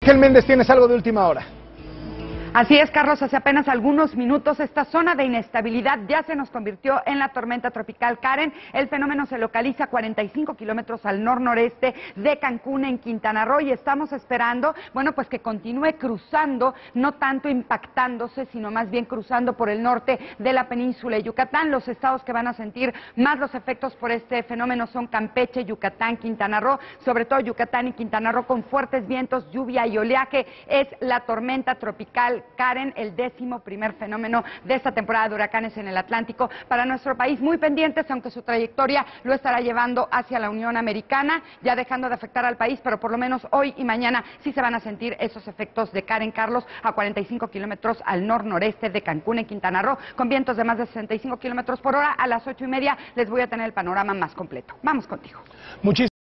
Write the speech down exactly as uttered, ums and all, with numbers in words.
Ángel Méndez, tienes algo de última hora. Así es, Carlos, hace apenas algunos minutos esta zona de inestabilidad ya se nos convirtió en la tormenta tropical Karen. El fenómeno se localiza a cuarenta y cinco kilómetros al nor-noreste de Cancún, en Quintana Roo, y estamos esperando, bueno, pues que continúe cruzando, no tanto impactándose, sino más bien cruzando por el norte de la península de Yucatán. Los estados que van a sentir más los efectos por este fenómeno son Campeche, Yucatán, Quintana Roo, sobre todo Yucatán y Quintana Roo con fuertes vientos, lluvia y oleaje. Es la tormenta tropical Karen, el décimo primer fenómeno de esta temporada de huracanes en el Atlántico para nuestro país. Muy pendientes, aunque su trayectoria lo estará llevando hacia la Unión Americana, ya dejando de afectar al país, pero por lo menos hoy y mañana sí se van a sentir esos efectos de Karen, Carlos, a cuarenta y cinco kilómetros al nor-noreste de Cancún, en Quintana Roo, con vientos de más de sesenta y cinco kilómetros por hora. A las ocho y media les voy a tener el panorama más completo. Vamos contigo. Muchísimas